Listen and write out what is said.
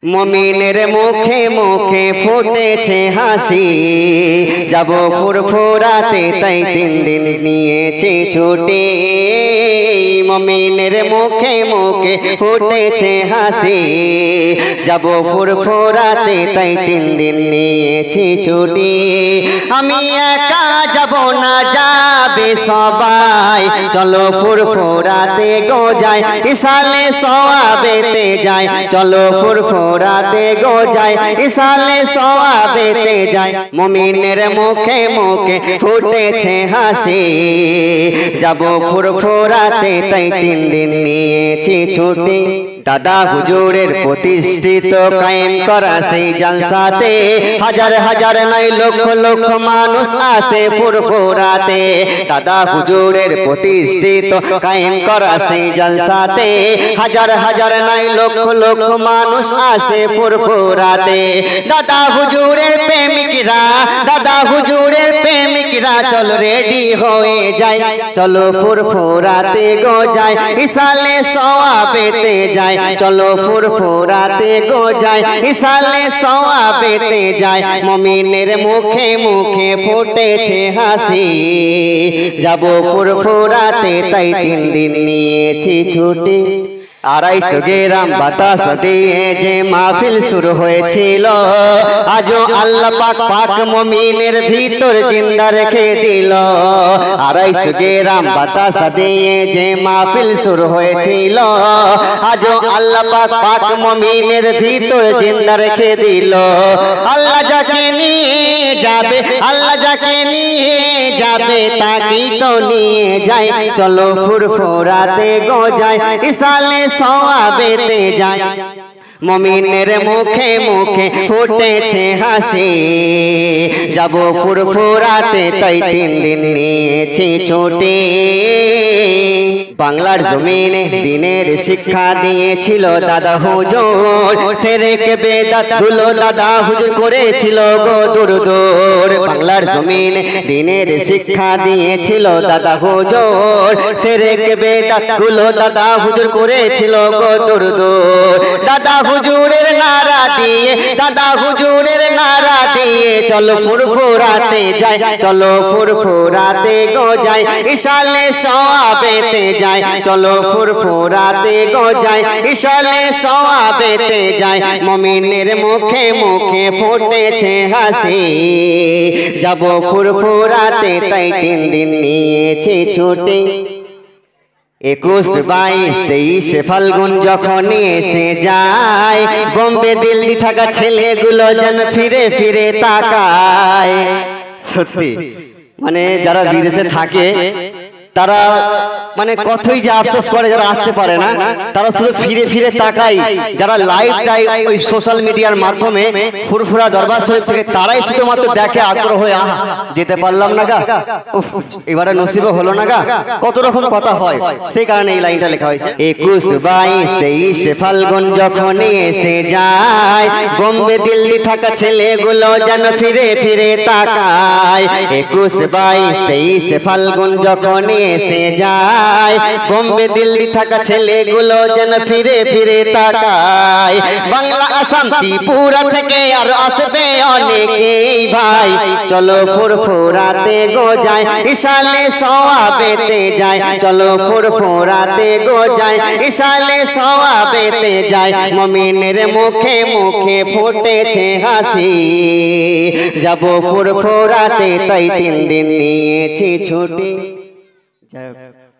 মুমিনের মুখে মুখে ফুটেছে হাসি, যাব ফুরফুরাতে তাই 3 দিন নিয়েছি ছুটি। মুমিনের মুখে মুখে ফুটেছে হাসি, যাব ফুরফুরাতে তাই 3 দিন নিয়েছি ছুটি। আমি একা যাব না, যাবে সবাই, চলো ফুরফুরাতে গো যাই, ইসালে সওয়াবেতে যাই, চলো ফুরফুরাতে গো যাই, ইসালে সওয়াবেতে যাই। মুমিনের মুখে মুখে ফুটেছে হাসি, যাব ফুরফুরাতে তাই 3 দিন নিয়েছি ছুটি। দাদা হুজুরের প্রতিষ্ঠিত কায়েম করা সেই জলসাতে হাজার হাজার নয় লক্ষ লক্ষ মানুষ আসে ফুরফুরাতে। দাদা হুজুরের প্রতিষ্ঠিত কায়েম করা সেই জলসাতে হাজার হাজার নয় লক্ষ লক্ষ মানুষ আসে ফুরফুরাতে। দাদা হুজুরের প্রেমিকরা, দাদা হুজুরের প্রেমিকরা, চলো রেডি হয়ে যাই, চলো ফুরফুরাতে গো যাই, ইসালে সওয়াবেতে যাই, চলো ফুরফুরাতে গো যাই, ইসালে সওয়াবেতে যাই। মুমিনের মুখে মুখে ফুটেছে হাসি, যাব ফুরফুরাতে তাই 3 দিন নিয়েছি ছুটি। 250 গ্রাম বাতাস দিয়ে যে মাহফিল শুরু হয়েছিল, আজও আল্লাহ পাক পাক মুমিনের ভিতর জিন্দা রেখে দিল। 250 গ্রাম বাতাস দিয়ে যে মাহফিল শুরু হয়েছিল, আজও আল্লাহ পাক পাক মুমিনের ভিতর জিন্দা রেখে দিল। আল্লাহ যাকে নিয়ে যাবে, আল্লাহ যাকে নিয়ে যাবে তাকে তো নিয়ে যাই, চলো ফুরফুরাতে গো যাই, ইসালে সওয়াবেতে যাই। মুমিনের মুখে মুখে ফুটেছে হাসি, যাব ফুরফুরাতে তাই 3 দিন নিয়েছি ছুটি। বাংলার জমিনে দ্বীনের শিক্ষা দিয়েছিল দাদা হুজুর, শিরক বেদাত গুলো দাদা হুজুর করেছিল গো দূর দূর। বাংলার জমিনে দ্বীনের শিক্ষা দিয়েছিল দাদা হুজুর, শিরক বেদাত গুলো দাদা হুজুর করেছিল গো দূর দূর। দাদা হুজুরের নারা দিয়ে, দাদা হুজুরের নারা দিয়ে, চলো ফুরফুরাতে যাই, চলো ফুরফুরাতে গো যাই, ইসালে সওয়াবেতে যাই, চলো ফুরফুরাতে গো যাই, ইসালে সওয়াবেতে যাই। মুমিনের মুখে মুখে ফুটেছে হাসি, যাব ফুরফুরাতে তাই 3 দিন নিয়েছি ছুটি। 21, 22, 23 ফাল্গুন যখন এসে যায়, বোম্বে দিল্লি থাকা ছেলেগুলো যেন ফিরে ফিরে তাকায়। সত্যি মানে যারা বিদেশে থাকে তারা মানে কতই যে আফসোস করে যারা আসতে পারে না, তারা শুধু ফিরে ফিরে তাকায়। যারা লাইভ ওই সোশ্যাল মিডিয়ার মাধ্যমে ফুরফুরা দরবার শরীফ থেকে, তারাই শুধুমাত্র দেখে আগ্রহ হয়ে, আহা যেতে পারলাম না গা, এবারে নসিবও হলো না গা, কত রকম কথা হয়। সেই কারণে এই লাইনটা লেখা হয়েছে। 21, 22, 23 ফাল্গুন যখন এসে যায়, বোম্বে দিল্লি থাকা ছেলেগুলো যেন ফিরে ফিরে তাকায়। 21, 22, 23 ফাল্গুন যখন এসে যায়, বোম্বে দিল্লি থাকা ছেলেগুলো যেন ফিরে ফিরে তাকায়। বাংলা আসাম ত্রিপুরা থেকে আর আসবে অনেকেই ভাই, চলো ফুরফুরাতে গো যাই, ইসালে সওয়াবেতে যাই, চলো ফুরফুরাতে গো যাই, ইসালে সওয়াবেতে যাই। মুমিনের মুখে মুখে ফুটেছে হাসি, যাব ফুরফুরাতে তাই 3 দিন নিয়েছি ছুটি।